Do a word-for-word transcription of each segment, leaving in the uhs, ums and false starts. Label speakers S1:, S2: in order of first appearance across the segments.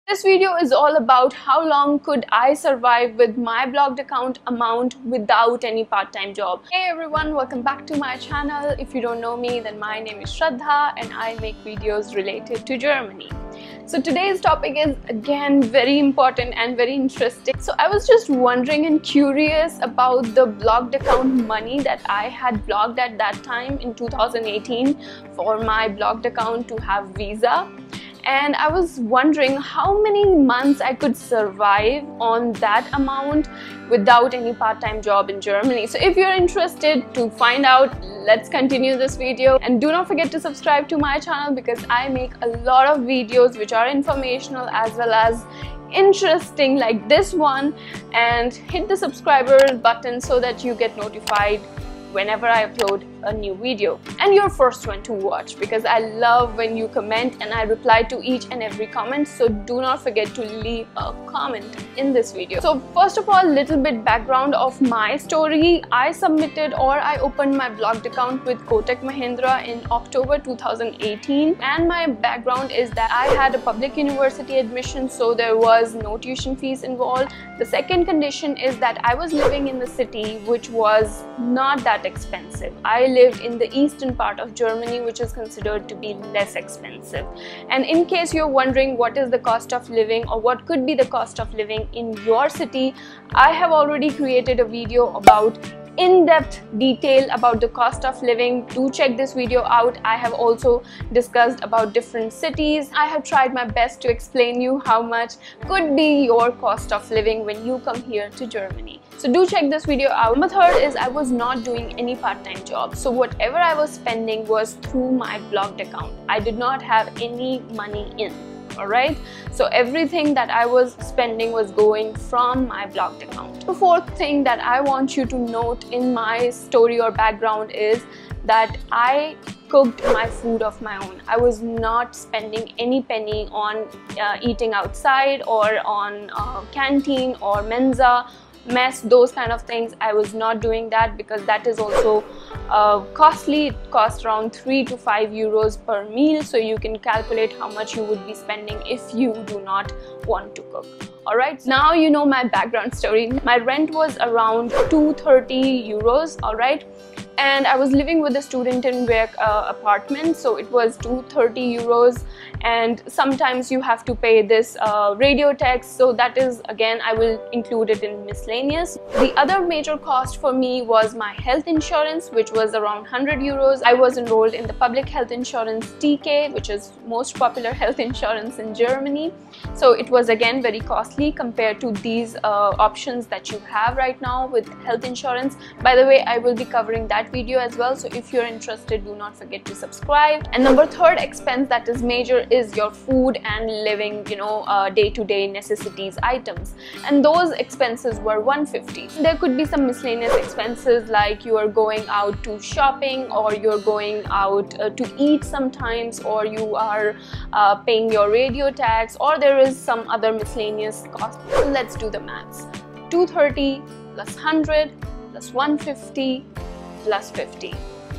S1: This video is all about how long could I survive with my blogged account amount without any part-time job. Hey everyone, welcome back to my channel. If you don't know me, then my name is Shraddha and I make videos related to Germany. So today's topic is again very important and very interesting. So I was just wondering and curious about the blogged account money that I had blogged at that time in two thousand eighteen for my blogged account to have visa. And I was wondering how many months I could survive on that amount without any part-time job in Germany. So if you're interested to find out, let's continue this video. And do not forget to subscribe to my channel because I make a lot of videos which are informational as well as interesting like this one. And hit the subscriber button so that you get notified whenever I upload a new video and you're first one to watch, because I love when you comment and I reply to each and every comment. So do not forget to leave a comment in this video. So first of all, little bit background of my story. I submitted or I opened my blogged account with Kotak Mahindra in October two thousand eighteen, and my background is that I had a public university admission, so there was no tuition fees involved. The second condition is that I was living in the city which was not that expensive. I lived in the eastern part of Germany, which is considered to be less expensive. And in case you're wondering what is the cost of living or what could be the cost of living in your city, I have already created a video about in-depth detail about the cost of living. Do check this video out. I have also discussed about different cities. I have tried my best to explain you how much could be your cost of living when you come here to Germany. So do check this video out. Number third is I was not doing any part-time job. So whatever I was spending was through my blogged account. I did not have any money in. Alright, so everything that I was spending was going from my blogged account. The fourth thing that I want you to note in my story or background is that I cooked my food of my own. I was not spending any penny on uh, eating outside or on uh, canteen or mensa, mess, those kind of things. I was not doing that because that is also uh, costly. It costs around three to five euros per meal, so you can calculate how much you would be spending if you do not want to cook. Alright, now you know my background story. My rent was around two hundred thirty euros, alright, and I was living with a student in work uh, apartment, so it was two hundred thirty euros, and sometimes you have to pay this uh, radio tax, so that is again I will include it in miscellaneous. The other major cost for me was my health insurance, which was around one hundred euros. I was enrolled in the public health insurance T K, which is most popular health insurance in Germany, so it was again very costly compared to these uh, options that you have right now with health insurance. By the way, I will be covering that video as well, so if you're interested, do not forget to subscribe. And number third expense that is major is your food and living, you know, uh, day-to-day necessities items, and those expenses were one hundred fifty. There could be some miscellaneous expenses like you are going out to shopping, or you're going out uh, to eat sometimes, or you are uh, paying your radio tax, or there is some other miscellaneous cost. So let's do the maths. two hundred thirty plus one hundred plus one hundred fifty plus fifty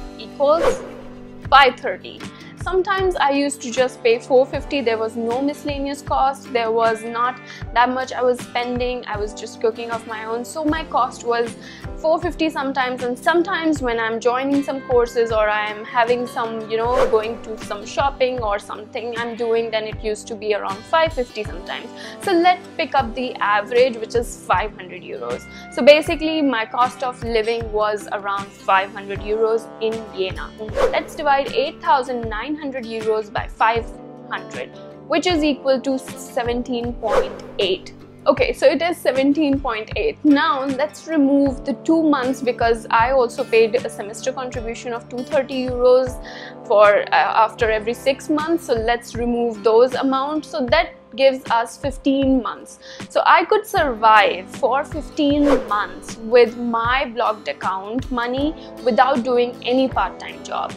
S1: equals five hundred thirty. Sometimes I used to just pay four hundred fifty. There was no miscellaneous cost. There was not that much I was spending. I was just cooking of my own. So my cost was four hundred fifty sometimes, and sometimes when I'm joining some courses or I'm having some, you know, going to some shopping or something I'm doing, then it used to be around five hundred fifty sometimes. So let's pick up the average, which is five hundred euros. So basically my cost of living was around five hundred euros in Jena. Let's divide eight thousand nine hundred euros by five hundred, which is equal to seventeen point eight. Okay, so it is seventeen point eight. Now let's remove the two months because I also paid a semester contribution of two hundred thirty euros for uh, after every six months. So let's remove those amounts. So that gives us fifteen months. So I could survive for fifteen months with my blogged account money without doing any part-time job.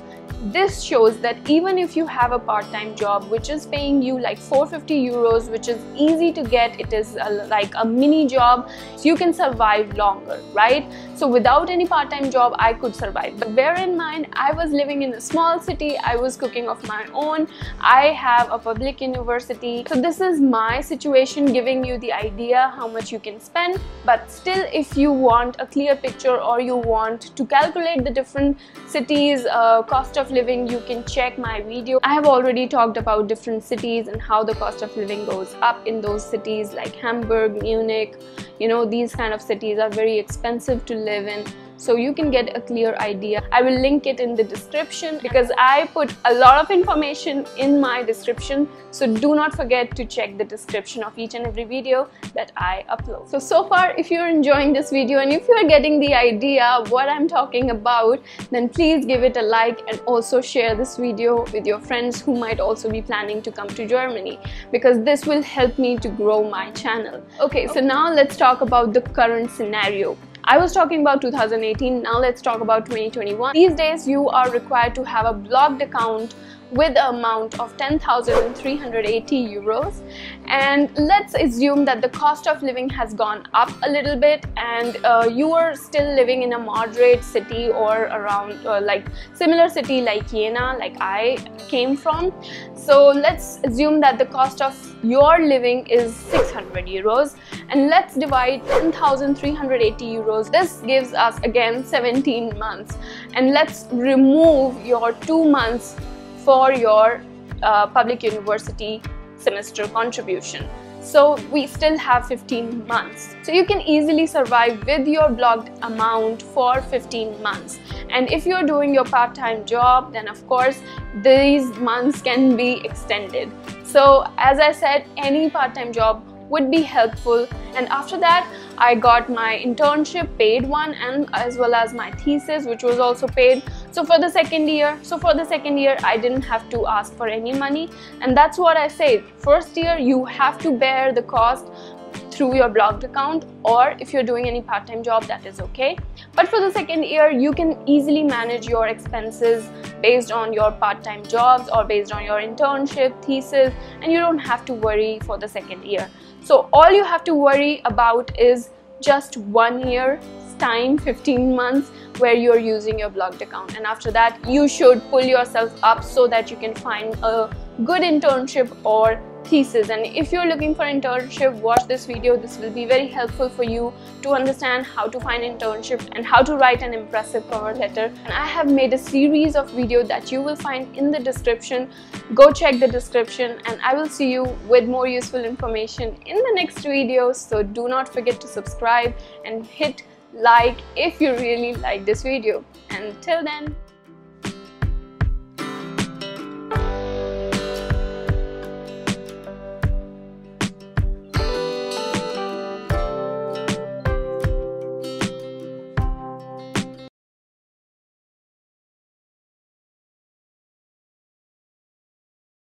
S1: this shows that even if you have a part-time job which is paying you like four hundred fifty euros, which is easy to get, it is a, like a mini job, so you can survive longer, right? So without any part-time job I could survive, but bear in mind I was living in a small city, I was cooking of my own, I have a public university, so this is my situation, giving you the idea how much you can spend. But still, if you want a clear picture or you want to calculate the different cities uh, cost of living, you can check my video. I have already talked about different cities and how the cost of living goes up in those cities like Hamburg, Munich. You know, these kind of cities are very expensive to live in, so you can get a clear idea. I will link it in the description because I put a lot of information in my description, so do not forget to check the description of each and every video that I upload. So, so far, if you're enjoying this video and if you're getting the idea of what I'm talking about, then please give it a like and also share this video with your friends who might also be planning to come to Germany, because this will help me to grow my channel. Okay, so now let's talk about the current scenario. I was talking about two thousand eighteen, now let's talk about twenty twenty-one. These days you are required to have a blocked account with an amount of ten thousand three hundred eighty euros, and let's assume that the cost of living has gone up a little bit and uh, you are still living in a moderate city or around uh, like similar city like Jena, like I came from. So let's assume that the cost of your living is six hundred euros, and let's divide ten thousand three hundred eighty euros. This gives us again seventeen months, and let's remove your two months for your uh, public university semester contribution. So we still have fifteen months. So you can easily survive with your blocked amount for fifteen months. And if you're doing your part-time job, then of course these months can be extended. So as I said, any part-time job would be helpful. And after that I got my internship, paid one, and as well as my thesis, which was also paid. So for the second year, so for the second year I didn't have to ask for any money, and that's what I say. First year you have to bear the cost through your blocked account, or if you're doing any part-time job, that is okay. But for the second year you can easily manage your expenses based on your part-time jobs or based on your internship, thesis, and you don't have to worry for the second year. So all you have to worry about is just one year time, fifteen months, where you're using your blocked account, and after that you should pull yourself up so that you can find a good internship or thesis. And if you're looking for internship, watch this video. This will be very helpful for you to understand how to find internship and how to write an impressive cover letter. And I have made a series of videos that you will find in the description. Go check the description, and I will see you with more useful information in the next video. So do not forget to subscribe and hit like if you really like this video. And till then,